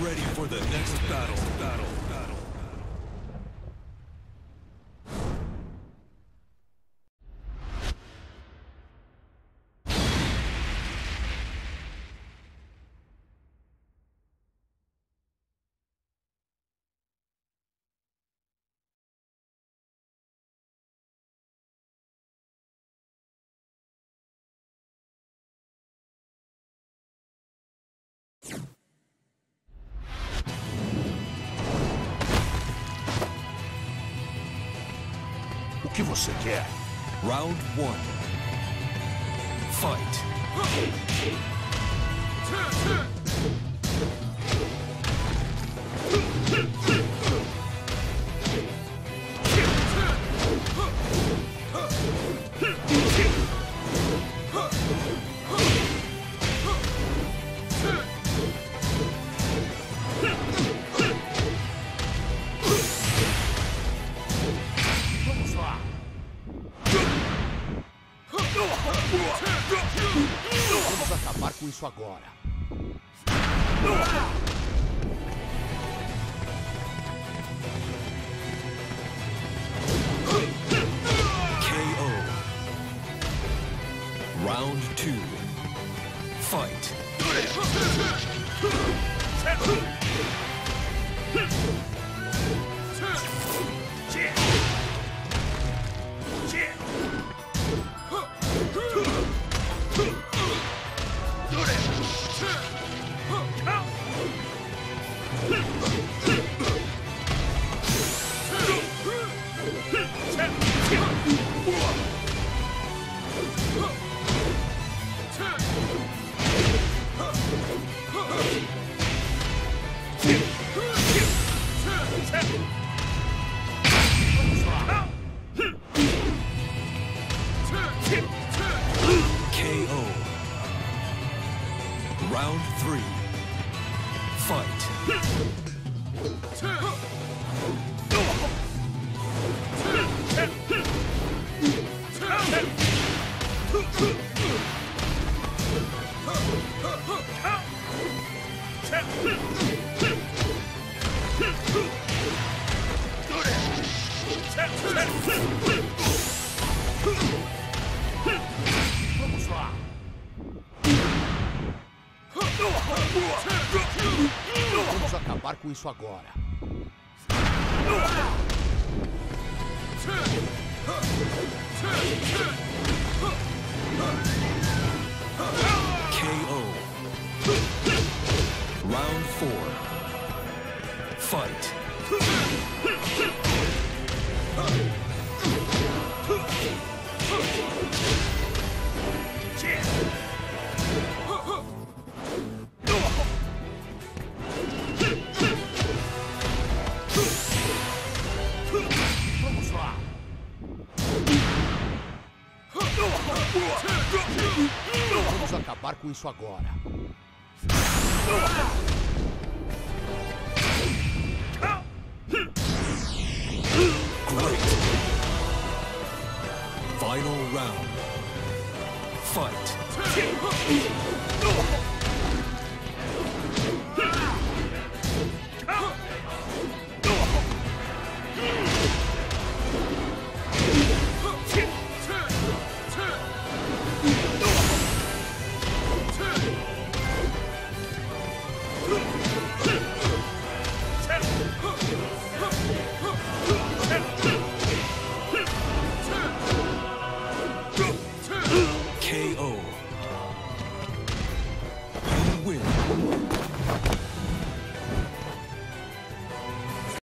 ready for the next battle. O que você quer? Round 1. Fight. Vamos lá. Vamos acabar com isso agora. KO. Round 2. Fight. KO. Round 3. Fight. Vamos lá. Vamos acabar com isso agora. KO. Round 4. Fight. Vamos lá. Vamos acabar com isso agora. Great. Final round. Fight. KO. You win.